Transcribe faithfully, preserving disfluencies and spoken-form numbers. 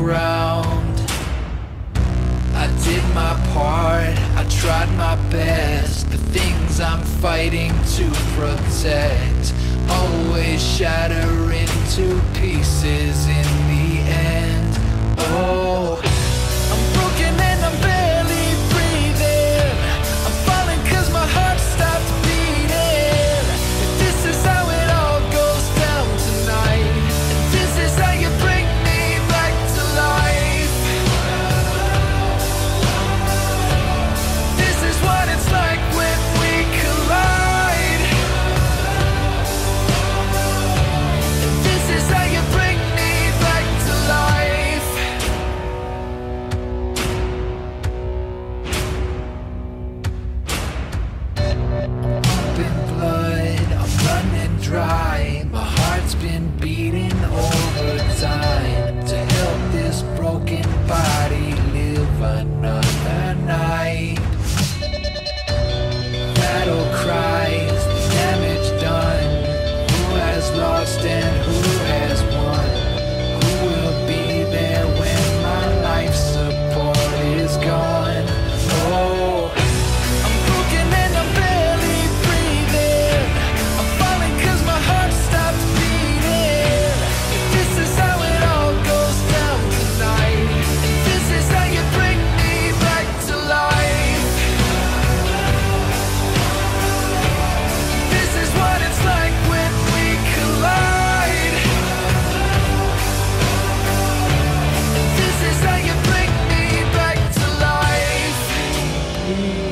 ground. I did my part, I tried my best. The things I'm fighting to protect always shatter into pieces in the end. Oh, I'm broken and I'm barely breathing. I'm falling cause my heart stopped beating. And this is how it all goes down tonight. And this is how you bring me back to life. This is what it's like when we collide. And this is how you bring me back to life. I'm pumping blood, I'm running dry. My heart's been beating overtime to help this broken body live another night. Battle cries, the damage done. Who has lost and who has won? Who will be there when my life support is gone? Oh, I'm broken and I'm barely breathing. I'm falling cause my heart stopped beating. And this is how it all goes down tonight. And this is how you bring me back to life. This is what it's like when we collide. And this is how you bring me back to life.